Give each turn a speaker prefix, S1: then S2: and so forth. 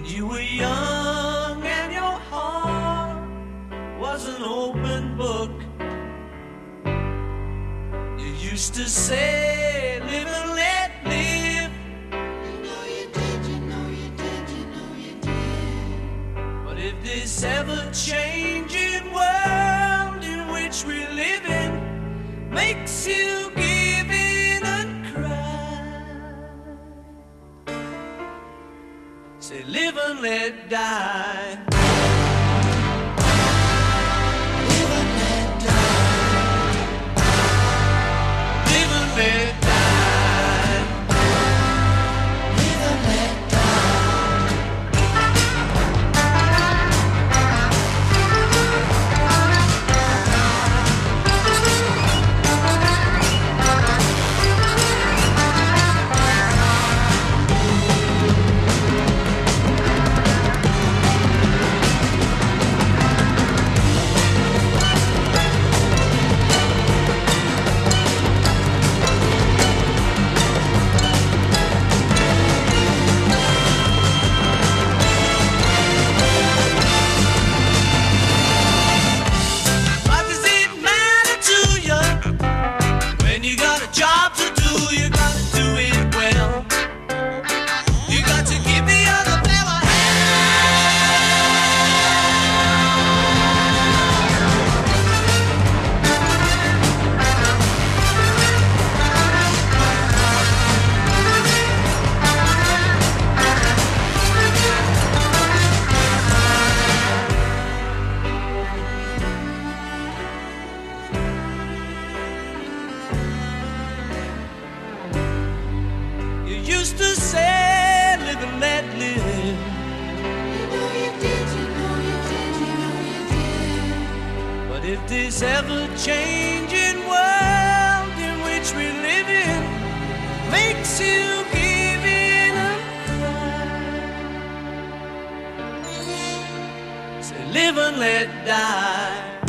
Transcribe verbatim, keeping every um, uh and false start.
S1: You were young and your heart was an open book. You used to say, live and let live.
S2: You know you did, you know you did, you know you did.
S1: But if this ever-changing world in which we live in makes you give in and cry, say live and let die.
S2: Live and let die.
S1: Live and let die.
S2: Live and let die.
S1: What does it matter to you when you got a job to do? You gotta do it well. You got to give the other fella You used to say, live and let live.
S2: You know you did, you know you did, you know you did.
S1: But if this ever-changing world in which we live in makes you give in and cry, say live and let die.